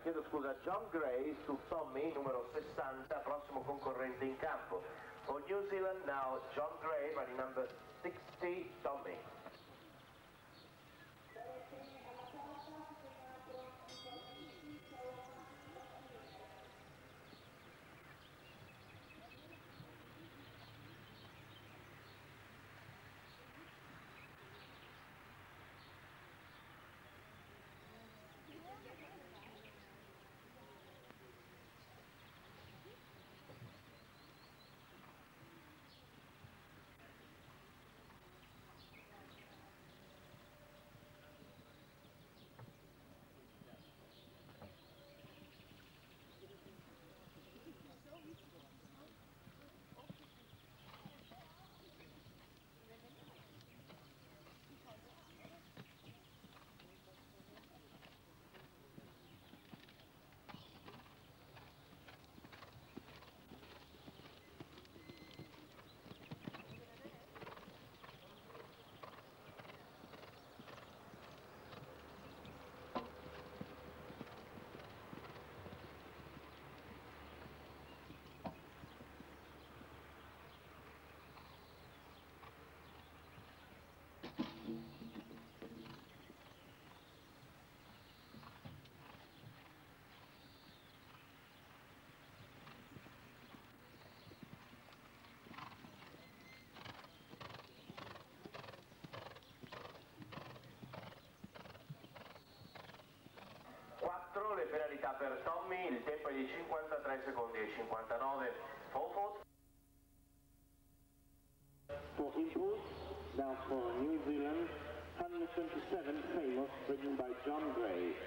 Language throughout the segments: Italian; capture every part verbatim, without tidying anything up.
chiedo scusa, John Gray su Tommy, numero sessanta, prossimo concorrente in campo. For New Zealand now, John Gray, running number sixty, Tommy. quattro le penalità per Tommy, il tempo è di cinquantatré secondi e cinquantanove. Forward. For impulse, now for New Zealand, one twenty-seven, famous, ridden by John Gray.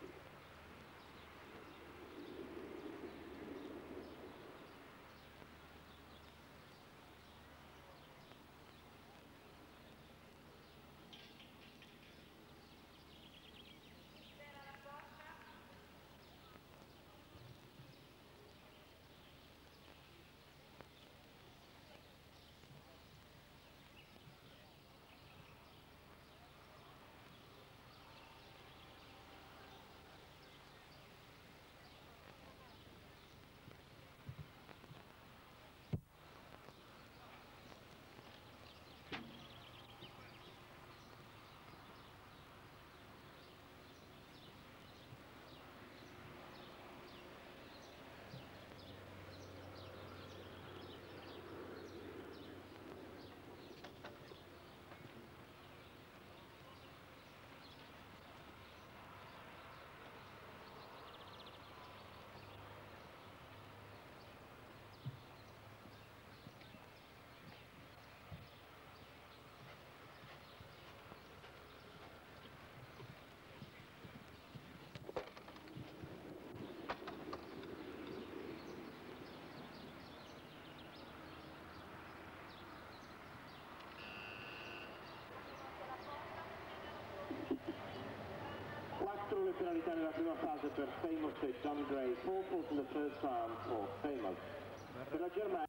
quattro le penalità nella prima fase per Famous e John Gray, four pulls in the first round for Famous. Per la Germania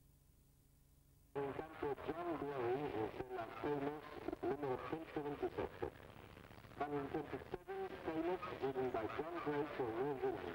in campo John Gray e per la Famous numero centoventisette. one twenty-seven, Famous, ridden by John Gray for New Zealand.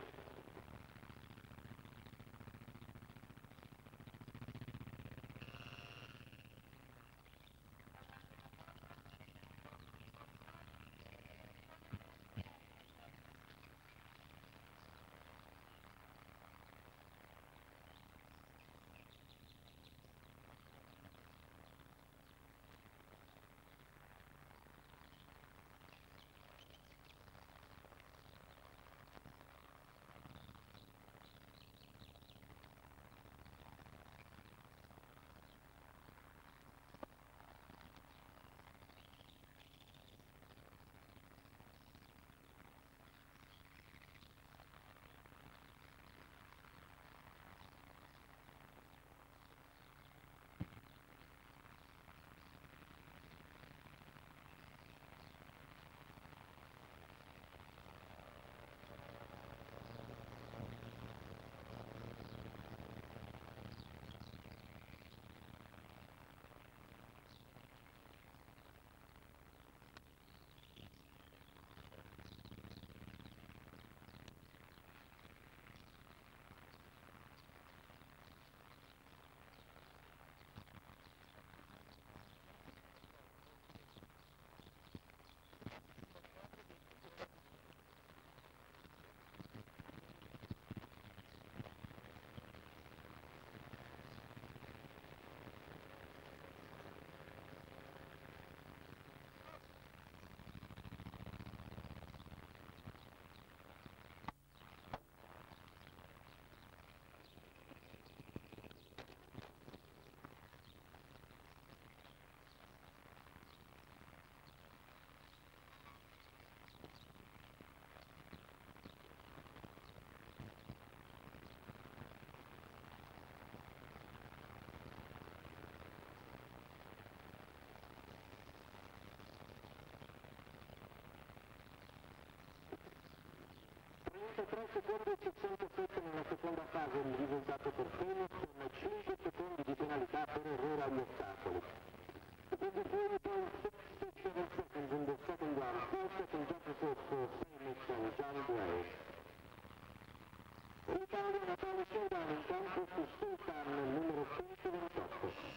tre secondi e sessantasette nella seconda fase il risultato per Famous con cinque secondi di penalità per errore agli ostacoli. twenty-three point six seven seconds in the second round, four seconds deficit for Famous and John Gray. L'Italia Natale Showdown in campo su Sultan numero centoventotto.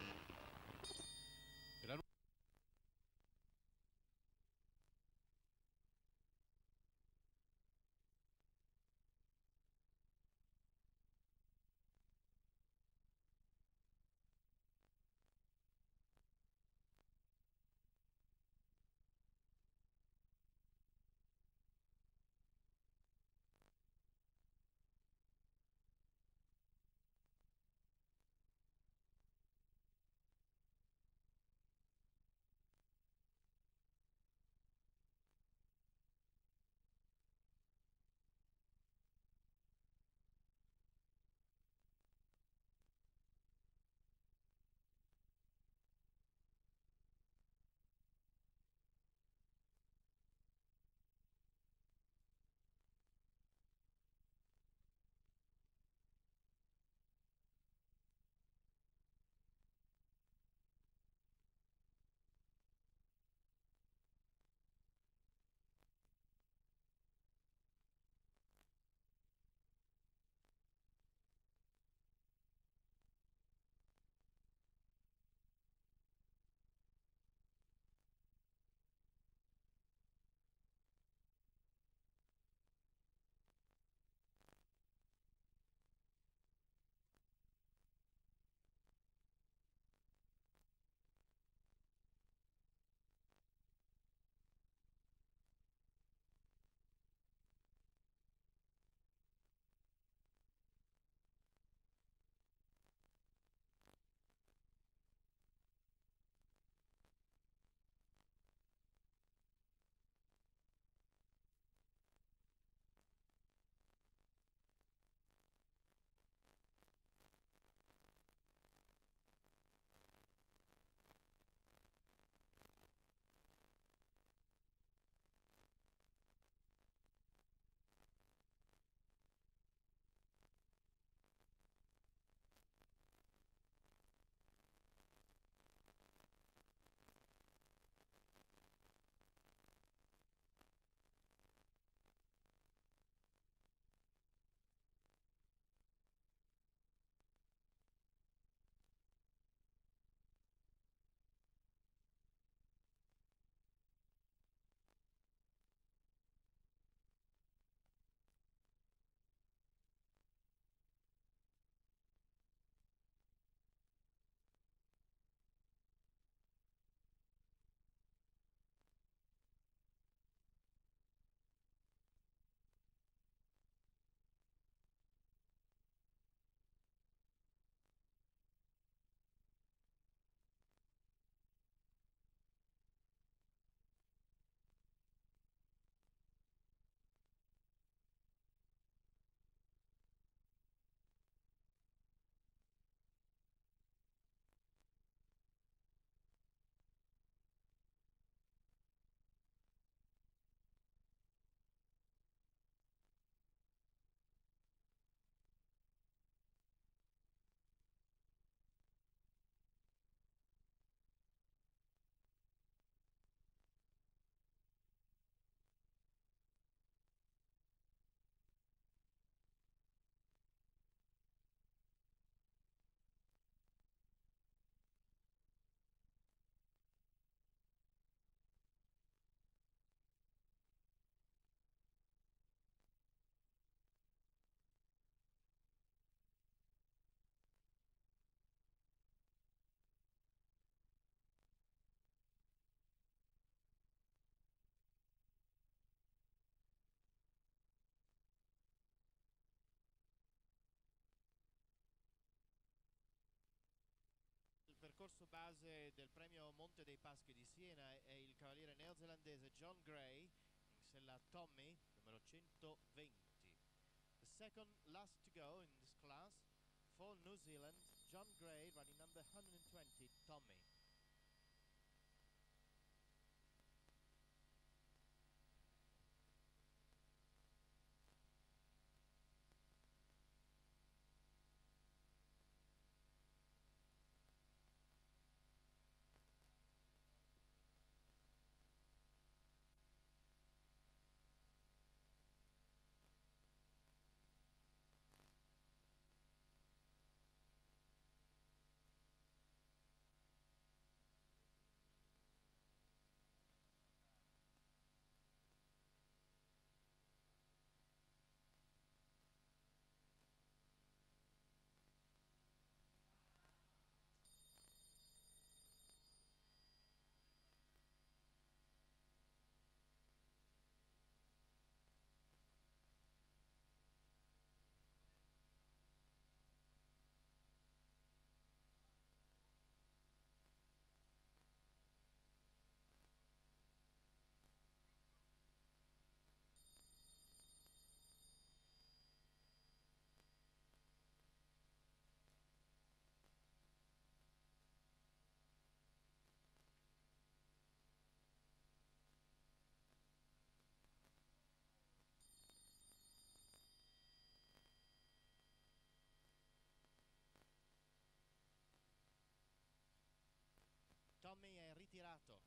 Il percorso base del premio Monte dei Paschi di Siena è il cavaliere neozelandese John Gray, in sella Tommy, numero centoventi. The second last to go in this class for New Zealand, John Gray, running number one hundred twenty, Tommy. ritirato.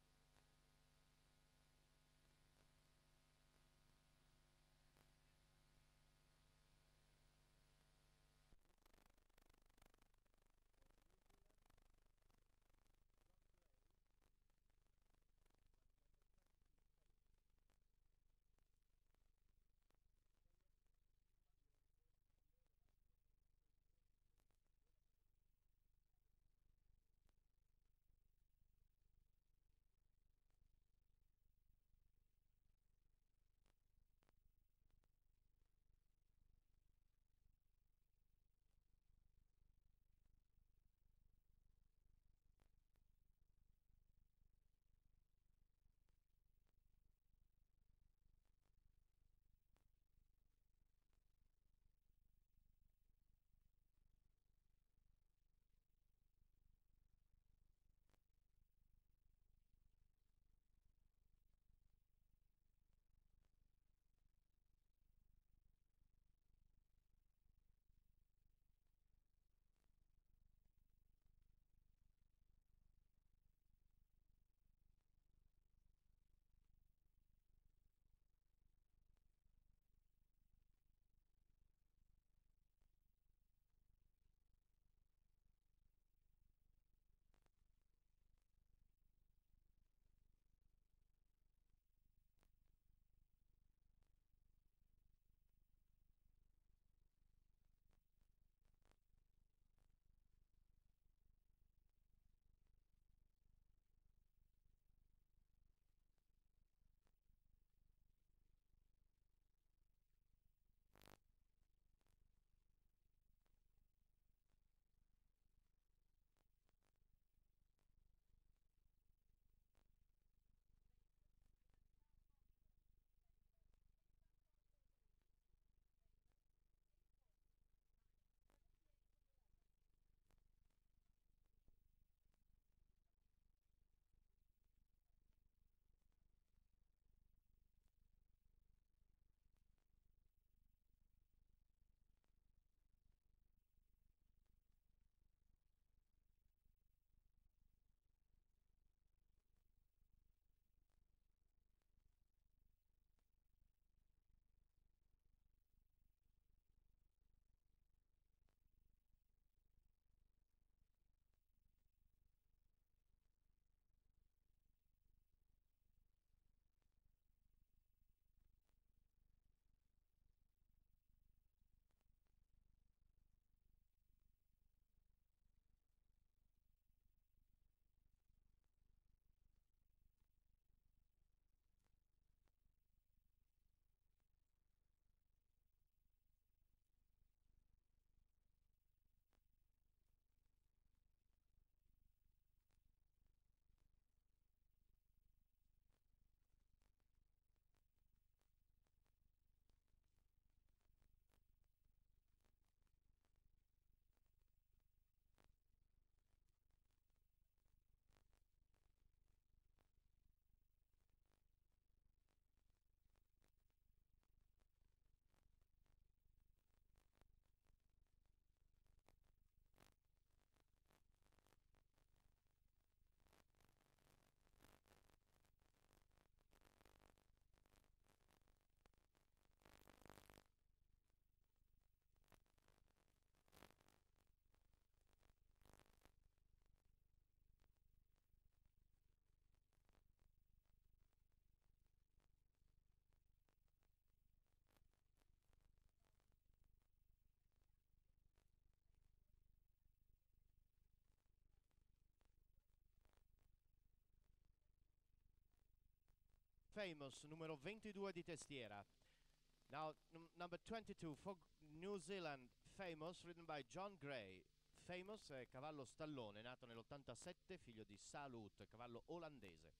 Famous, numero ventidue di testiera. Now, number twenty-two for New Zealand, Famous, ridden by John Gray. Famous è cavallo stallone, nato nell'ottantasette, figlio di Salute, cavallo olandese.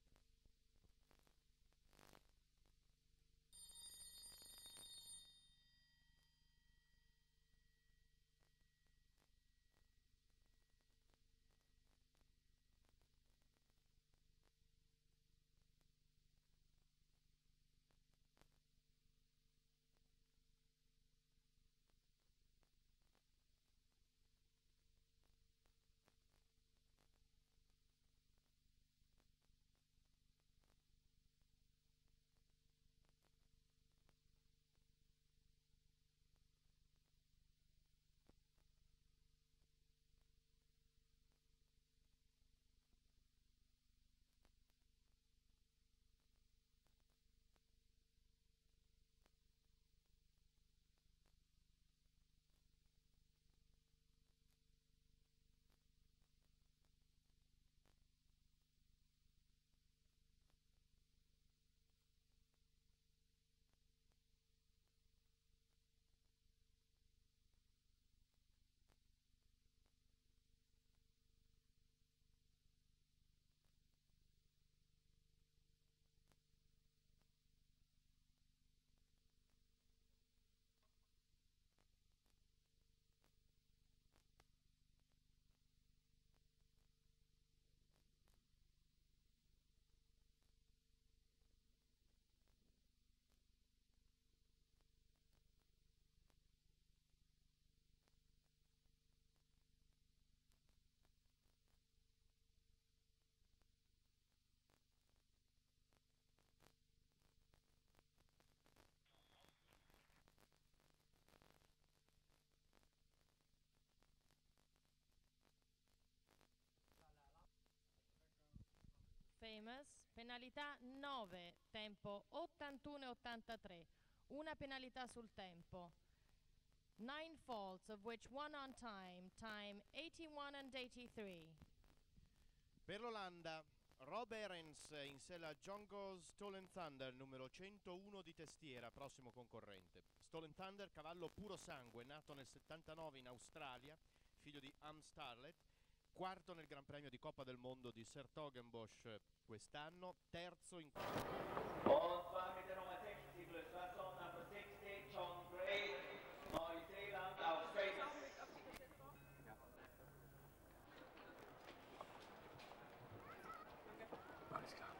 Famous, penalità nove, tempo ottantuno e ottantatré, una penalità sul tempo. Nine faults, of which one on time, time eighty-one and eighty-three. Per l'Olanda, Rob Ahrens in sella Django Stolen Thunder, numero centouno di testiera, prossimo concorrente. Stolen Thunder, cavallo puro sangue, nato nel settantanove in Australia, figlio di Am Starlet, quarto nel Gran Premio di Coppa del Mondo di Sertogenbosch quest'anno, terzo in... Und zwar mit der Nummer sechzig plus Person Number sechzig, John Gray, Neuseeland, Australia. Alles klar.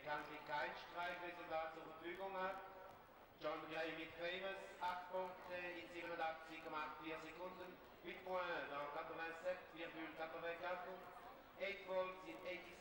bekanntlich kein Streikresultat zur Verfügung hat. John Gray mit Famous, acht Punkte in siebenundachtzig Komma vierundachtzig Sekunden, huit points dans quatre-vingt-sept virgule quatre-vingt-quatre, eight volts in eighty